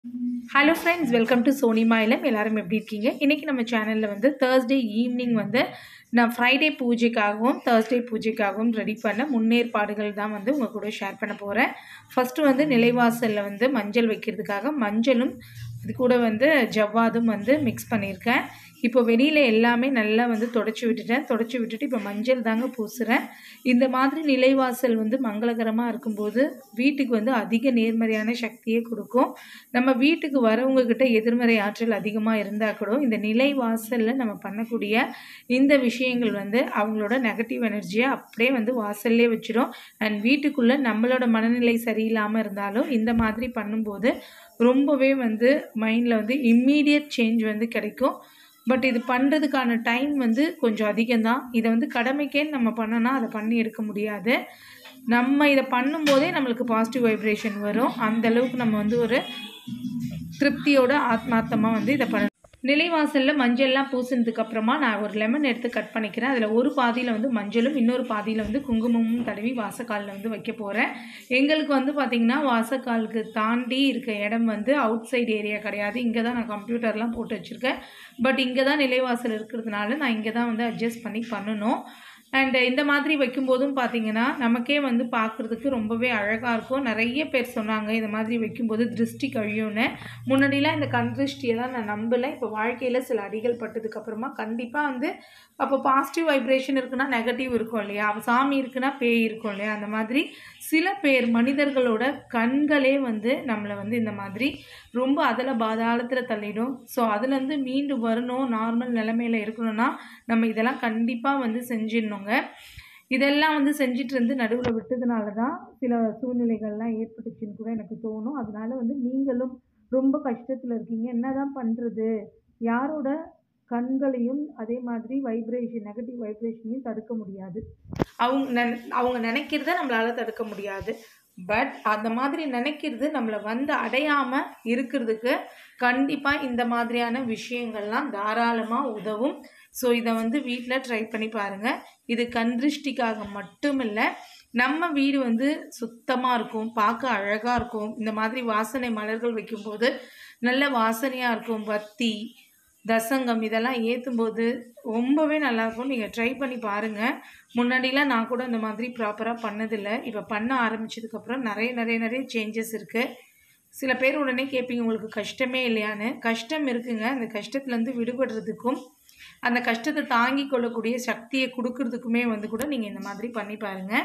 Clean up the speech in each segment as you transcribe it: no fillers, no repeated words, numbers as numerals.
Hello friends, welcome to 𝗀𝗵𝗍𝗀. எல்லாரும் எப்படி இருக்கீங்க? இன்னைக்கு நம்ம சேனல்ல வந்து Thursday ஈவினிங் வந்து நான் ஃப்ரைடே பூஜைக்காகவும் Thursday பூஜைக்காகவும் ரெடி பண்ண முன்னேற்பாடுகள் தான் வந்து உங்க கூட ஷேர் பண்ண போறேன். ஃபர்ஸ்ட் வந்து நிலைவாசல்ல வந்து மஞ்சள் வைக்கிறதுக்காக மஞ்சளும் அது கூட வந்து ஜவ்வாதும் வந்து மிக்ஸ் பண்ணியிருக்கேன். இப்போ வெளியில எல்லாமே நல்லா வந்து தொடச்சி விட்டுட்டு இப்போ மஞ்சள் தாங்க பூசுறேன். இந்த மாதிரி நிலைவாசல் வந்து மங்களகரமா இருக்கும்போது வீட்டுக்கு வந்து அதிக நேர்மறையான சக்தியை கொடுக்கும். நம்ம வீட்டுக்கு வரவங்க கிட்ட எதிர்மறை ஆற்றல் அதிகமா இருந்தா கூட இந்த நிலைவாசல்ல நம்ம பண்ணக்கூடிய இந்த விஷயங்கள் வந்து அவங்களோட நெகட்டிவ் எனர்ஜியை அப்படியே வந்து வாசல்லே வச்சிடும். அண்ட் வீட்டுக்குள்ள நம்மளோட மனநிலை சரியில்லாம இருந்தாலும் இந்த மாதிரி பண்ணும்போது ரொம்பவே வந்து மைண்ட்ல வந்து இம்மீடியட் சேஞ்ச் வந்து கிடைக்கும். பட் இது பண்ணுறதுக்கான டைம் வந்து கொஞ்சம் அதிகம்தான். இதை வந்து கடமைக்கே நம்ம பண்ணனா அதை பண்ணி எடுக்க முடியாது. நம்ம இதை பண்ணும்போதே நம்மளுக்கு பாசிட்டிவ் வைப்ரேஷன் வரும். அந்தளவுக்கு நம்ம வந்து ஒரு திருப்தியோட ஆத்மார்த்தமாக வந்து இதை பண்ணணும். நிலைவாசலில் மஞ்சள்லாம் பூசினதுக்கப்புறமா நான் ஒரு லெமன் எடுத்து கட் பண்ணிக்கிறேன். அதில் ஒரு பாதியில் வந்து மஞ்சளும் இன்னொரு பாதியில் வந்து குங்குமமும் தடவி வாசக்காலில் வந்து வைக்க போகிறேன். எங்களுக்கு வந்து பார்த்திங்கன்னா வாசக்காலுக்கு தாண்டி இருக்க இடம் வந்து அவுட் சைடு ஏரியா கிடையாது. இங்கே தான் நான் கம்ப்யூட்டர்லாம் போட்டு வச்சுருக்கேன். பட் இங்கே தான் நிலைவாசல் இருக்கிறதுனால நான் இங்கே தான் வந்து அட்ஜஸ்ட் பண்ணி பண்ணணும். அண்ட் இந்த மாதிரி வைக்கும்போதும் பார்த்திங்கன்னா நமக்கே வந்து பார்க்குறதுக்கு ரொம்பவே அழகாக இருக்கும். நிறைய பேர் சொன்னாங்க இந்த மாதிரி வைக்கும்போது திருஷ்டி கழியும்னு. முன்னாடிலாம் இந்த கண் திருஷ்டியெல்லாம் நான் நம்பலை. இப்போ வாழ்க்கையில் சில அடிகள் பட்டதுக்கப்புறமா கண்டிப்பாக வந்து அப்போ பாசிட்டிவ் வைப்ரேஷன் இருக்குன்னா நெகட்டிவ் இருக்கும் இல்லையா, சாமி இருக்குன்னா பேய் இருக்கும் இல்லையா, அந்த மாதிரி சில பேர் மனிதர்களோட கண்களே வந்து நம்மளை வந்து இந்த மாதிரி ரொம்ப அதில் பாதாளத்தில் தள்ளிடும். ஸோ அதுலேருந்து மீண்டு வரணும், நார்மல் நிலைமையில் இருக்கணும்னா நம்ம இதெல்லாம் கண்டிப்பாக வந்து செஞ்சிடணுங்க. இதெல்லாம் வந்து செஞ்சுட்டு இருந்து நடுவில் விட்டதுனால தான் சில சூழ்நிலைகள்லாம் ஏற்பட்டுச்சுன்னு கூட எனக்கு தோணும். அதனால வந்து நீங்களும் ரொம்ப கஷ்டத்தில் இருக்கீங்க, என்ன தான் பண்ணுறது, யாரோட கண்களையும் அதே மாதிரி வைப்ரேஷன் நெகட்டிவ் வைப்ரேஷனையும் தடுக்க முடியாது. அவங்க நினைக்கிறத நம்மளால் தடுக்க முடியாது. பட் அந்த மாதிரி நினைக்கிறது நம்மளை வந்து அடையாமல் இருக்கிறதுக்கு கண்டிப்பாக இந்த மாதிரியான விஷயங்கள்லாம் தாராளமாக உதவும். ஸோ இதை வந்து வீட்டில் ட்ரை பண்ணி பாருங்கள். இது கண் திருஷ்டிக்காக மட்டும் இல்லை, நம்ம வீடு வந்து சுத்தமாக இருக்கும், பார்க்க அழகாக இருக்கும். இந்த மாதிரி வாசனை மலர்கள் வைக்கும்போது நல்ல வாசனையாக இருக்கும். வத்தி தசங்கம் இதெல்லாம் ஏற்றும்போது ரொம்பவே நல்லாயிருக்கும். நீங்கள் ட்ரை பண்ணி பாருங்கள். முன்னாடிலாம் நான் கூட இந்த மாதிரி ப்ராப்பராக பண்ணதில்லை. இப்போ பண்ண ஆரம்பித்ததுக்கப்புறம் நிறைய சேஞ்சஸ் இருக்குது. சில பேர் உடனே கேட்பீங்க உங்களுக்கு கஷ்டமே இல்லையான்னு. கஷ்டம் இருக்குங்க. அந்த கஷ்டத்துலேருந்து விடுபடுறதுக்கும் அந்த கஷ்டத்தை தாங்கி கொள்ளக்கூடிய சக்தியை கொடுக்கறதுக்குமே வந்து கூட நீங்கள் இந்த மாதிரி பண்ணி பாருங்கள்.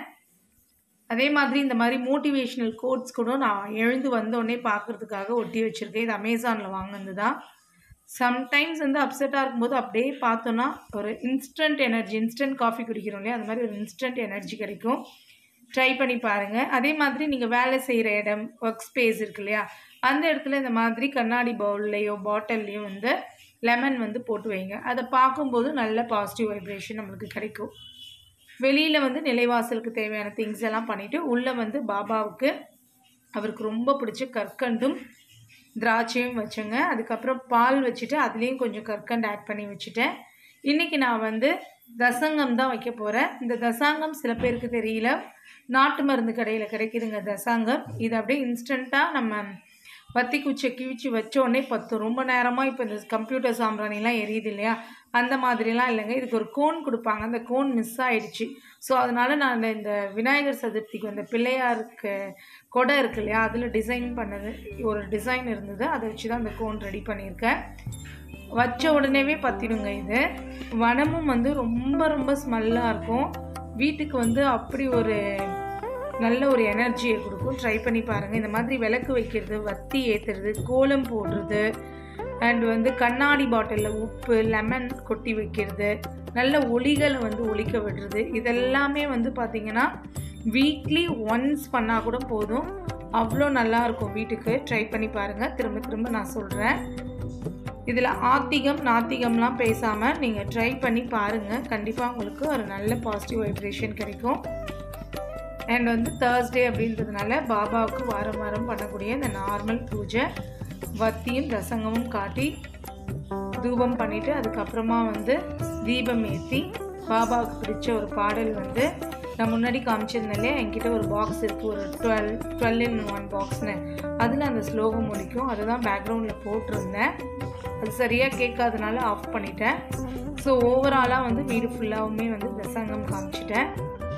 அதே மாதிரி இந்த மாதிரி மோட்டிவேஷ்னல் கோட்ஸ் கூட நான் எழுந்து வந்தோடனே பார்க்குறதுக்காக ஒட்டி வச்சுருக்கேன். இது அமேசானில் வாங்கினது தான். சம்டைம்ஸ் வந்து அப்செட்டாக இருக்கும்போது அப்படியே பார்த்தோன்னா ஒரு இன்ஸ்டன்ட் எனர்ஜி, இன்ஸ்டன்ட் காஃபி குடிக்கிறோம் இல்லையா, அது மாதிரி ஒரு இன்ஸ்டன்ட் எனர்ஜி கிடைக்கும். ட்ரை பண்ணி பாருங்கள். அதே மாதிரி நீங்கள் வேலை செய்கிற இடம், ஒர்க் ஸ்பேஸ் இருக்கு இல்லையா, அந்த இடத்துல இந்த மாதிரி கண்ணாடி பவுல்லையோ பாட்டில்லையோ வந்து லெமன் வந்து போட்டு வைங்க. அதை பார்க்கும்போது நல்ல பாசிட்டிவ் வைப்ரேஷன் நம்மளுக்கு கிடைக்கும். வெளியில் வந்து நிலைவாசலுக்கு தேவையான திங்ஸ் எல்லாம் பண்ணிவிட்டு உள்ளே வந்து பாபாவுக்கு அவருக்கு ரொம்ப பிடிச்ச கற்கண்டும் திராட்சையும் வச்சுங்க. அதுக்கப்புறம் பால் வச்சுட்டு அதுலேயும் கொஞ்சம் கற்கண்டு ஆட் பண்ணி வச்சுட்டேன். இன்றைக்கி நான் வந்து தசங்கம் தான் வைக்க போகிறேன். இந்த தசாங்கம் சில பேருக்கு தெரியல, நாட்டு மருந்து கடையில் கிடைக்குதுங்க தசாங்கம். இது அப்படியே இன்ஸ்டண்ட்டாக நம்ம வத்தி குச்சை கிழிச்சு வச்சோடனே ரொம்ப நேரமாக இப்போ இந்த கம்ப்யூட்டர் சாம்பிராணிலாம் எரியுது இல்லையா, அந்த மாதிரிலாம் இல்லைங்க. இதுக்கு ஒரு கோன் கொடுப்பாங்க, அந்த கோன் மிஸ் ஆகிடுச்சு. ஸோ அதனால் நான் இந்த விநாயகர் சதுர்த்திக்கு அந்த பிள்ளையாருக்கு கொடை இருக்கு இல்லையா, அதில் டிசைன் பண்ணது ஒரு டிசைன் இருந்தது, அதை வச்சு தான் அந்த கோன் ரெடி பண்ணியிருக்கேன். வச்ச உடனேவே பற்றிடுங்க. இது வனமும் வந்து ரொம்ப ஸ்மெல்லாக இருக்கும். வீட்டுக்கு வந்து அப்படி ஒரு நல்ல ஒரு எனர்ஜியை கொடுக்கும். ட்ரை பண்ணி பாருங்கள். இந்த மாதிரி விளக்கு வைக்கிறது, வத்தி ஏற்றுறது, கோலம் போடுறது, அண்ட் வந்து கண்ணாடி பாட்டிலில் உப்பு லெமன் கொட்டி வைக்கிறது, நல்ல ஒளிகளை வந்து ஒலிக்க விடுறது, இதெல்லாமே வந்து பார்த்திங்கன்னா வீக்லி ஒன்ஸ் பண்ணால் கூட போதும், அவ்வளோ நல்லாயிருக்கும் வீட்டுக்கு. ட்ரை பண்ணி பாருங்கள். திரும்ப நான் சொல்கிறேன். இதில் ஆத்திகம் நாத்திகம்லாம் பேசாமல் நீங்கள் ட்ரை பண்ணி பாருங்கள். கண்டிப்பாக உங்களுக்கு ஒரு நல்ல பாசிட்டிவ் வைப்ரேஷன் கிடைக்கும். அண்ட் வந்து Thursday அப்படின்றதுனால பாபாவுக்கு வாரம் பண்ணக்கூடிய இந்த நார்மல் பூஜை, வத்தியும் தசங்கமும் காட்டி தூபம் பண்ணிவிட்டு அதுக்கப்புறமா வந்து தீபம் ஏற்றி பாபாவுக்கு பிடிச்ச ஒரு பாடல் வந்து நான் முன்னாடி காமிச்சிருந்தேன்லே என்கிட்ட ஒரு பாக்ஸ் இருக்குது, ஒரு 12 in 1 பாக்ஸ்னு. அதில் அந்த ஸ்லோகம் முடிக்கும், அதுதான் பேக்ரவுண்டில் போட்டிருந்தேன். அது சரியாக கேட்காதனால ஆஃப் பண்ணிட்டேன். ஸோ ஓவராலாக வந்து வீடு ஃபுல்லாகவுமே வந்து பிரசங்கம் காமிச்சிட்டேன்.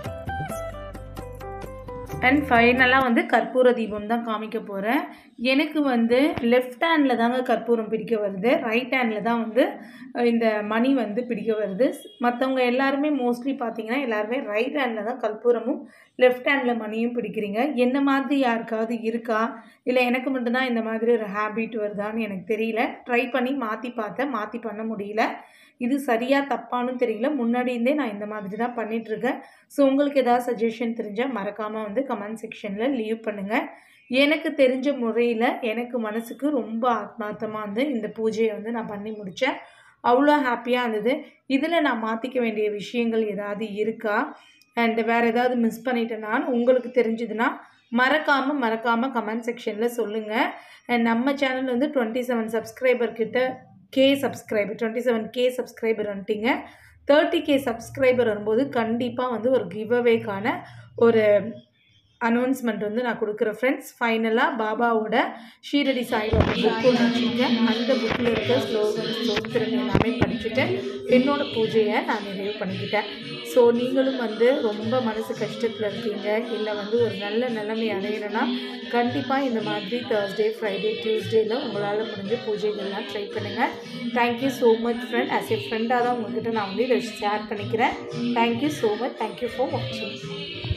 அண்ட் ஃபைனலாக வந்து கற்பூர தீபம் தான் காமிக்க போகிறேன். எனக்கு வந்து லெஃப்ட் ஹேண்டில் தாங்க கற்பூரம் பிடிக்க வருது, ரைட் ஹேண்டில் தான் வந்து இந்த மணி வந்து பிடிக்க வருது. மற்றவங்க எல்லாருமே மோஸ்ட்லி பார்த்திங்கன்னா எல்லாருமே ரைட் ஹேண்டில் தான் கற்பூரமும் லெஃப்ட் ஹேண்டில் மணியும் பிடிக்கிறீங்க. என்ன மாதிரி யாருக்காவது இருக்கா, இல்லை எனக்கு மட்டும்தான் இந்த மாதிரி ஒரு ஹேபிட் வருதான்னு எனக்கு தெரியல. ட்ரை பண்ணி மாற்றி பார்த்தேன், மாற்றி பண்ண முடியல. இது சரியாக தப்பானு தெரியல. முன்னாடி இருந்தே நான் இந்த மாதிரி தான் பண்ணிகிட்ருக்கேன். ஸோ உங்களுக்கு ஏதாவது சஜஷன் தெரிஞ்சால் மறக்காமல் வந்து கமெண்ட் செக்ஷனில் லீவ் பண்ணுங்கள். எனக்கு தெரிஞ்ச முறையில் எனக்கு மனசுக்கு ரொம்ப ஆத்மார்த்தமாக வந்து இந்த பூஜையை வந்து நான் பண்ணி முடித்தேன். அவ்வளோ ஹாப்பியாக இருந்தது. இதில் நான் மாற்றிக்க வேண்டிய விஷயங்கள் ஏதாவது இருக்கா, அண்ட் வேறு ஏதாவது மிஸ் பண்ணிட்டேனான்னு உங்களுக்கு தெரிஞ்சதுன்னா மறக்காமல் கமெண்ட் செக்ஷனில் சொல்லுங்கள். அண்ட் நம்ம சேனல் வந்து 27 சப்ஸ்கிரைபர் கிட்ட subscriber 27K subscriber வந்துட்டிங்க. 30K subscriber வரும்போது கண்டிப்பாக வந்து ஒரு கிவ்அவேக்கான ஒரு அனௌன்ஸ்மெண்ட் வந்து நான் கொடுக்குறேன் ஃப்ரெண்ட்ஸ். ஃபைனலாக பாபாவோட ஷீரடி சாய்பாபா புக் ஒன்று வச்சுருக்கேன். அந்த புக்கில் இருக்க ஸ்லோகத்திறன் எல்லாமே படிச்சுட்டு என்னோடய பூஜையை நான் நிறைவு பண்ணிக்கிட்டேன். ஸோ நீங்களும் வந்து ரொம்ப மனசு கஷ்டத்தில் இருக்கீங்க, இல்லை வந்து ஒரு நல்ல நிலைமை அடையணும்னா கண்டிப்பாக இந்த மாதிரி Thursday, Friday, Tuesdayல உங்களால் முடிஞ்ச பூஜைகள்லாம் ட்ரை பண்ணுங்கள். Thank you so much friend. As a ஃப்ரெண்டாக தான் உங்கள்கிட்ட நான் வந்து இதை ஷேர் பண்ணிக்கிறேன். Thank you so much. Thank you for வாட்சிங்.